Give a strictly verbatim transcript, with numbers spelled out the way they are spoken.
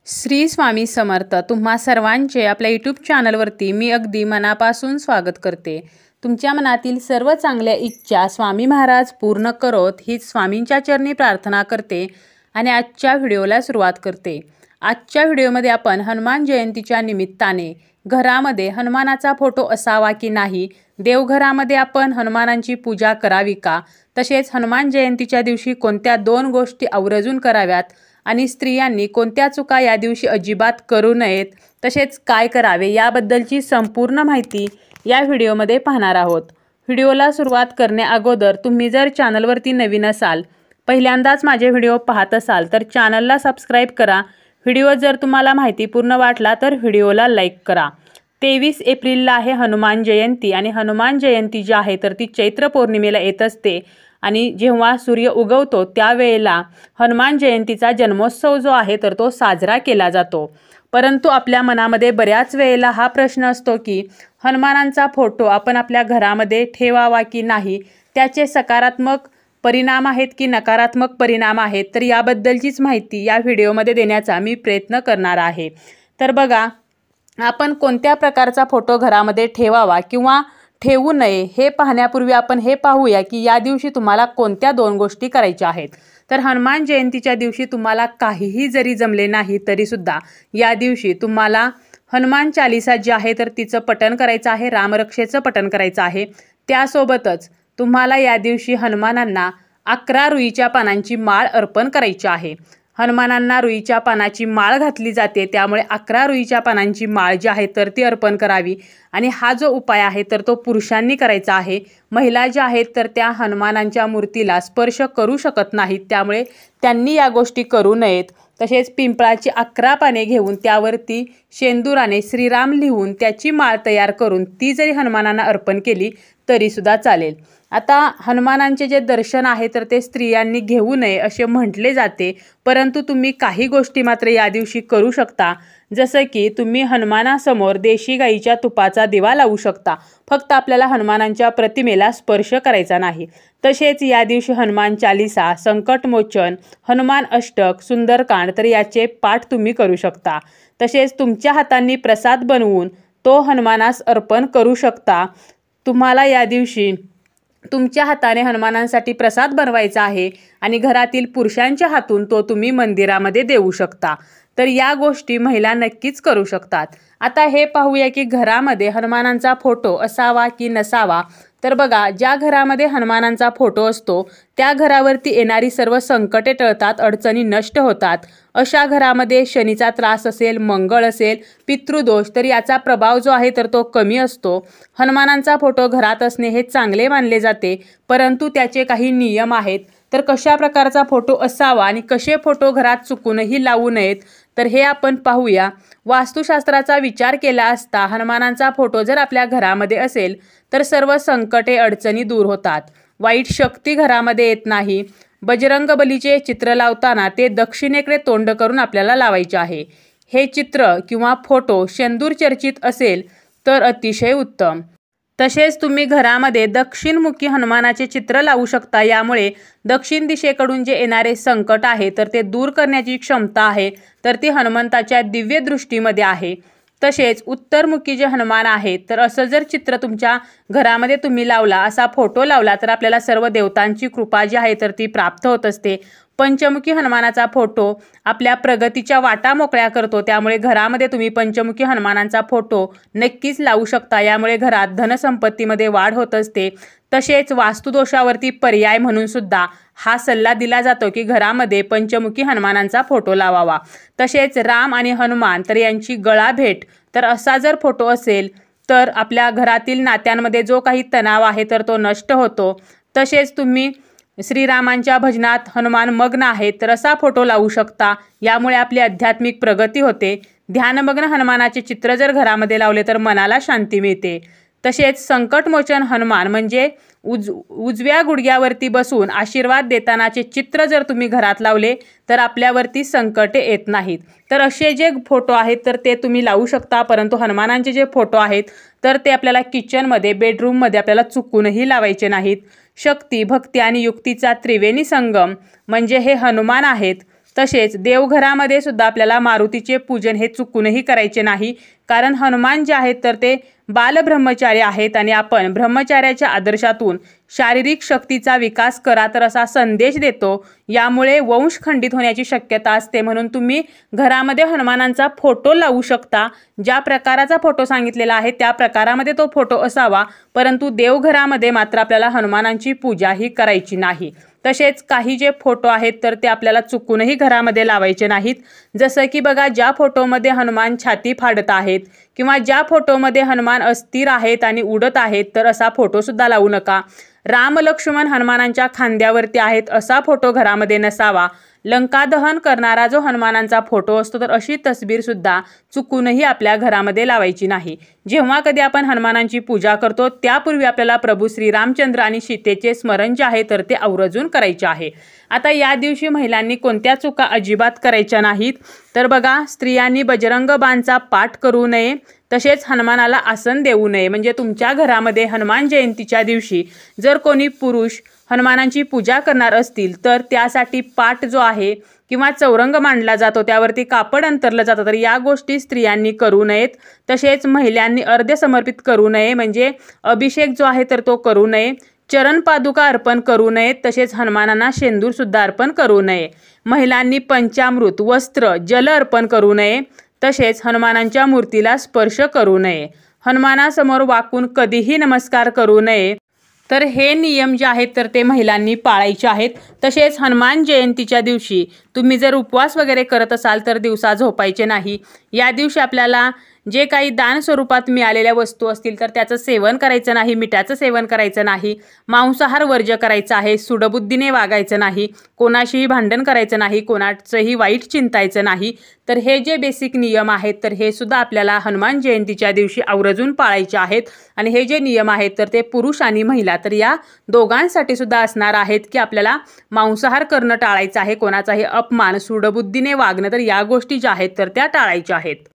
श्री स्वामी समर्थ. तुम्हा सर्वांचे आपल्या यूट्यूब चॅनलवरती मी अगदी मनापासून स्वागत करते. तुमच्या मनातील सर्व चांगल्या इच्छा स्वामी महाराज पूर्ण करोत हीच स्वामींच्या चरणी प्रार्थना करते आणि आजच्या व्हिडिओला सुरुवात करते. आजच्या व्हिडिओमध्ये आपण हनुमान जयंतीच्या निमित्ताने घरामध्ये हनुमानाचा फोटो असावा की नाही, देवघरामध्ये आपण हनुमानांची पूजा करावी का, तसेच हनुमान जयंतीच्या दिवशी कोणत्या दोन गोष्टी आवर्जून कराव्यात आणि स्त्रियांनी कोणत्या चुका या दिवशी अजिबात करू नयेत, तसेच काय करावे याबद्दलची संपूर्ण माहिती या व्हिडिओमध्ये पाहणार आहोत. व्हिडिओला सुरुवात करण्या अगोदर तुम्ही जर चॅनलवरती नवीन असाल, पहिल्यांदाच माझे व्हिडिओ पाहत असाल तर चॅनलला सबस्क्राईब करा. व्हिडिओ जर तुम्हाला माहितीपूर्ण वाटला तर व्हिडिओला लाईक करा. तेवीस एप्रिलला आहे हनुमान जयंती आणि हनुमान जयंती जी आहे तर ती चैत्र पौर्णिमेला येत असते आणि जेव्हा सूर्य उगवतो त्यावेळेला हनुमान जयंतीचा जन्मोत्सव जो आहे तर तो साजरा केला जातो. परंतु आपल्या मनामध्ये बऱ्याच वेळेला हा प्रश्न असतो की हनुमानांचा फोटो आपण आपल्या घरामध्ये ठेवावा की नाही, त्याचे सकारात्मक परिणाम आहेत की नकारात्मक परिणाम आहेत, तर याबद्दलचीच माहिती या व्हिडिओमध्ये देण्याचा मी प्रयत्न करणार आहे. तर बघा, आपण कोणत्या प्रकारचा फोटो घरामध्ये ठेवावा किंवा ठेवू नये हे पाहण्यापूर्वी आपण हे पाहूया की या दिवशी तुम्हाला कोणत्या दोन गोष्टी करायच्या आहेत. तर हनुमान जयंतीच्या दिवशी तुम्हाला काहीही जरी जमले नाही तरीसुद्धा या दिवशी तुम्हाला हनुमान चालिसा जी आहे तर तिचं पठण करायचं आहे, रामरक्षेचं पठण करायचं आहे. त्यासोबतच तुम्हाला या दिवशी हनुमानांना अकरा रुईच्या पानांची माळ अर्पण करायची आहे. हनुमानांना रुईच्या पानाची माळ घातली जाते, त्यामुळे अकरा रुईच्या पानांची माळ जी आहे तर ती अर्पण करावी. आणि हा जो उपाय आहे तर तो पुरुषांनी करायचा आहे. महिला ज्या आहेत तर त्या हनुमानांच्या मूर्तीला स्पर्श करू शकत नाहीत, त्यामुळे त्यांनी या गोष्टी करू नयेत. तसेच पिंपळाची अकरा पाने घेऊन त्यावरती शेंदुराने श्रीराम लिहून त्याची माळ तयार करून ती जरी हनुमानांना अर्पण केली तरीसुद्धा चालेल. आता हनुमानांचे जे दर्शन आहे तर ते स्त्रियांनी घेऊ नये असे म्हटले जाते, परंतु तुम्ही काही गोष्टी मात्र या दिवशी करू शकता. जसं की तुम्ही हनुमानासमोर देशी गाईच्या तुपाचा दिवा लावू शकता. फक्त आपल्याला हनुमानांच्या प्रतिमेला स्पर्श करायचा नाही. तसेच या दिवशी हनुमान चालिसा, संकटमोचन, हनुमान अष्टक, सुंदरकांड तर याचे पाठ तुम्ही करू शकता. तसेच तुमच्या हातांनी प्रसाद बनवून तो हनुमानास अर्पण करू शकता. तुम्हाला या दिवशी तुमच्या हाताने हनुमानांसाठी प्रसाद बनवायचा आहे आणि घरातील पुरुषांच्या हातून तो तुम्ही मंदिरामध्ये देऊ शकता. तर या गोष्टी महिला नक्कीच करू शकतात. आता हे पाहूया की घरामध्ये हनुमानांचा फोटो असावा की नसावा. तर बघा, ज्या घरामध्ये हनुमानांचा फोटो असतो त्या घरावरती येणारी सर्व संकटे टळतात, अडचणी नष्ट होतात. अशा घरामध्ये शनीचा त्रास असेल, मंगळ असेल, पितृदोष तर याचा प्रभाव जो आहे तर तो कमी असतो. हनुमानांचा फोटो घरात असणे हे चांगले मानले जाते, परंतु त्याचे काही नियम आहेत. तर कशा प्रकारचा फोटो असावा आणि कसे फोटो घरात चुकूनही लावू नयेत तर हे आपण पाहूया. वास्तुशास्त्राचा विचार केला असता हनुमानांचा फोटो जर आपल्या घरामध्ये असेल तर सर्व संकटे अडचणी दूर होतात, वाईट शक्ती घरामध्ये येत नाही. बजरंगबलीचे चित्र लावताना ते दक्षिणेकडे तोंड करून आपल्याला लावायचे आहे. हे चित्र किंवा फोटो शेंदूर चर्चित असेल तर अतिशय उत्तम. तसेच तुम्ही घरामध्ये दक्षिणमुखी हनुमानाचे चित्र लावू शकता. यामुळे दक्षिण दिशेकडून जे येणारे संकट आहे तर ते दूर करण्याची क्षमता आहे तर ती हनुमंताच्या दिव्य दृष्टीमध्ये आहे. तसेच उत्तरमुखी जे हनुमान आहेत तर असं जर चित्र तुमच्या घरामध्ये तुम्ही लावला, असा फोटो लावला तर आपल्याला सर्व देवतांची कृपा जी आहे तर ती प्राप्त होत असते. पंचमुखी हनुमानाचा फोटो आपल्या प्रगतीच्या वाटा मोकळ्या करतो, त्यामुळे घरामध्ये तुम्ही पंचमुखी हनुमानांचा फोटो नक्कीच लावू शकता. यामुळे घरात धनसंपत्तीमध्ये वाढ होत असते. तसेच वास्तुदोषावरती पर्याय म्हणून सुद्धा हा सल्ला दिला जातो की घरामध्ये पंचमुखी हनुमानांचा फोटो लावावा. तसेच राम आणि हनुमान तर यांची गळा भेट तर असा जर फोटो असेल तर आपल्या घरातील नात्यांमध्ये जो काही तणाव आहे तर तो नष्ट होतो. तसेच तुम्ही श्रीरामांच्या भजनात हनुमान मग्न आहेत तर असा फोटो लावू शकता. यामुळे आपली आध्यात्मिक प्रगती होते. ध्यानमग्न हनुमानाचे चित्र जर घरामध्ये लावले तर मनाला शांती मिळते. तसेच संकटमोचन हनुमान म्हणजे उज उजव्या गुडघ्यावरती बसून आशीर्वाद देतानाचे चित्र जर तुम्ही घरात लावले तर आपल्यावरती संकटे येत नाहीत. तर असे जे फोटो आहेत तर ते तुम्ही लावू शकता. परंतु हनुमानांचे जे फोटो आहेत तर ते आपल्याला किचनमध्ये, बेडरूममध्ये आपल्याला चुकूनही लावायचे नाहीत. शक्ती, भक्ती आणि युक्तीचा त्रिवेणी संगम म्हणजे हे हनुमान आहेत. तसेच देवघरामध्ये सुद्धा आपल्याला मारुतीचे पूजन हे चुकूनही करायचे नाही, कारण हनुमान जे आहेत तर ते बालब्रह्मचारी आहेत आणि आपण ब्रह्मचार्याच्या आदर्शातून शारीरिक शक्तीचा विकास करा तर असा संदेश देतो। यामुळे वंश खंडित होण्याची शक्यता असते, म्हणून तुम्ही घरामध्ये हनुमानांचा फोटो लावू शकता। ज्या प्रकाराचा फोटो सांगितलेला आहे त्या प्रकारामध्ये तो फोटो असावा, परंतु देवघरामध्ये मात्र आपल्याला हनुमानांची पूजा ही करायची नाही। तसेच काही जे फोटो आहेत तर ते आपल्याला चुकूनही घरामध्ये लावायचे नाहीत। जसं की बघा, ज्या फोटोमध्ये हनुमान छाती फाडत आहेत किंवा ज्या फोटोमध्ये हनुमान अस्थिर आहेत आणि उडत आहेत तर असा फोटो सुद्धा लावू नका। राम लक्ष्मण हनुमानांच्या खांद्यावरती आहेत असा फोटो घरामध्ये नसावा। लंका दहन करणारा जो हनुमानांचा फोटो असतो तर अशी तस्वीर सुद्धा चुकूनही आपल्या घरामध्ये लावायची नाही। जेव्हा कधी आपण हनुमानांची पूजा करतो त्यापूर्वी आपल्याला प्रभू श्री रामचंद्र आणि सीतेचे स्मरण जे आहे तर ते आवर्जून करायचे आहे। आता या दिवशी महिलांनी कोणत्या चुका अजिबात करायच्या नाहीत, तर बघा, स्त्रियांनी बजरंग बाणचा पाठ करू नये, तसेच हनुमानाला आसन देऊ नये। म्हणजे तुमच्या घरामध्ये हनुमान जयंतीच्या दिवशी जर कोणी पुरुष हनुमानांची पूजा करणार असतील तर त्यासाठी पाट जो आहे किंवा चौरंग मांडला जातो त्यावरती कापड अंतरलं जातं, तर या गोष्टी स्त्रियांनी करू नयेत। तसेच महिलांनी अर्ध्य समर्पित करू नये, म्हणजे अभिषेक जो आहे तर तो करू नये, चरण पादुका अर्पण करू नयेत, तसेच हनुमानांना शेंदूर सुद्धा अर्पण करू नये। महिलांनी पंचामृत, वस्त्र, जल अर्पण करू नये, तसेच हनुमानांच्या मूर्तीला स्पर्श करू नये। हनुमानासमोर वाकून कधीही नमस्कार करू नये। तर हे नियम जे आहेत तर ते महिलांनी पाळायचे आहेत। तसेच हनुमान जयंतीच्या दिवशी तुम्ही जर उपवास वगैरे करत असाल तर दिवसा झोपायचे नाही। या दिवशी आपल्याला जे काही दान स्वरूपात मिळालेल्या वस्तू असतील तर त्याचं सेवन करायचं नाही, मिठाचं सेवन करायचं नाही, मांसाहार वर्ज्य करायचं आहे, सूडबुद्धीने वागायचं नाही, कोणाशीही भांडण करायचं नाही, कोणाचंही वाईट चिंतायचं नाही। तर हे जे बेसिक नियम आहेत तर हे सुद्धा आपल्याला हनुमान जयंतीच्या दिवशी आवर्जून पाळायचे आहेत। आणि हे जे नियम आहेत तर ते पुरुष आणि महिला तर या दोघांसाठी सुद्धा असणार आहेत की आपल्याला मांसाहार करणं टाळायचं आहे, कोणाचाही अपमान, सूडबुद्धीने वागणं तर या गोष्टी ज्या आहेत तर त्या टाळायच्या आहेत।